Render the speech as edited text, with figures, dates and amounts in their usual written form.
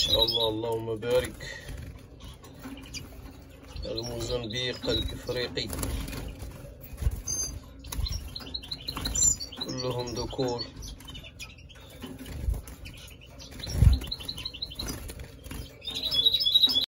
شاء الله اللهم بارك. الموزمبيق الإفريقي كلهم ذكور.